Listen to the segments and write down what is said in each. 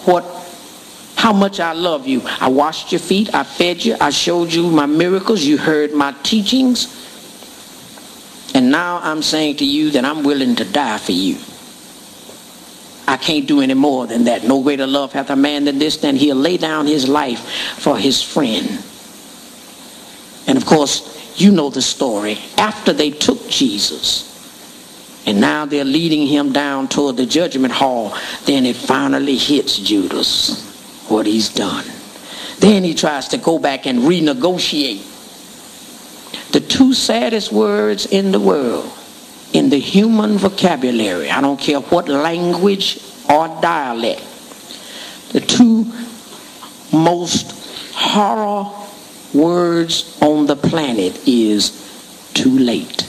how much I love you. I washed your feet, I fed you, I showed you my miracles, you heard my teachings. And now I'm saying to you that I'm willing to die for you. I can't do any more than that. No greater love hath a man than this, than he'll lay down his life for his friend. And of course, you know the story. After they took Jesus, and now they're leading him down toward the judgment hall, then it finally hits Judas what he's done. Then he tries to go back and renegotiate. The two saddest words in the world, in the human vocabulary, I don't care what language or dialect, the two most horror words on the planet is too late.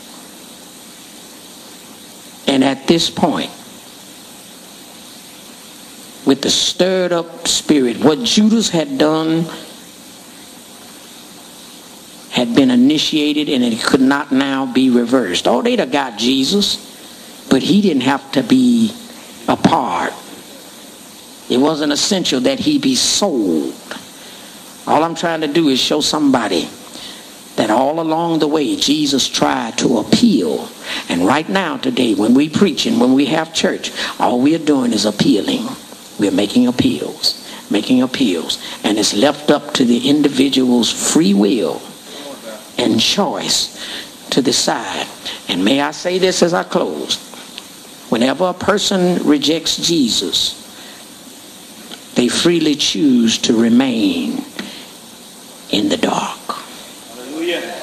And at this point, with the stirred up spirit, what Judas had done had been initiated, and it could not now be reversed. Oh, they'd have got Jesus, but he didn't have to be a part. It wasn't essential that he be sold. All I'm trying to do is show somebody that all along the way Jesus tried to appeal. And right now today, when we preach and when we have church, all we are doing is appealing. We're making appeals. And it's left up to the individual's free will and choice to decide. And may I say this as I close. Whenever a person rejects Jesus, they freely choose to remain in the dark. Hallelujah.